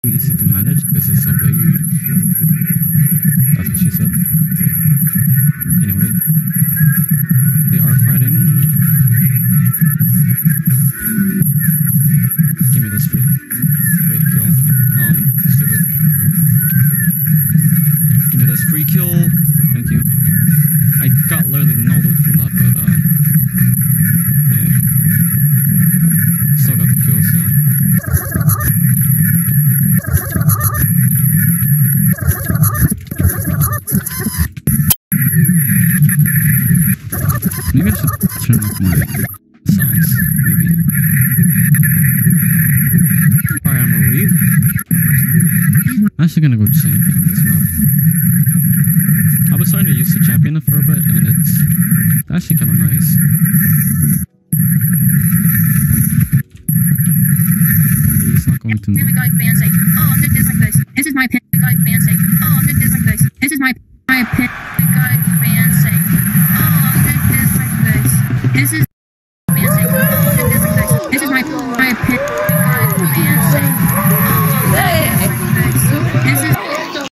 easy to manage because it's so big. That's what she said. Okay. Anyway, they are fighting. Give me this free kill. Stupid. Give me this free kill. Thank you. I got literally no loot from that, but yeah. Still got the kill, so. Maybe I should turn off my sounds, maybe. Alright, I'm gonna leave. I'm actually gonna go champion on this map. I was starting to use the champion for a bit, and it's actually kinda nice. He's not going to Family Guy fan saying, oh, I'm gonna dislike this. This is my Family Guy fan saying, oh, I'm gonna dislike this. This is my Family Guy fan saying, oh, I'm gonna dislike this. This is fan saying, oh, I'm gonna dislike this. This is my Family Guy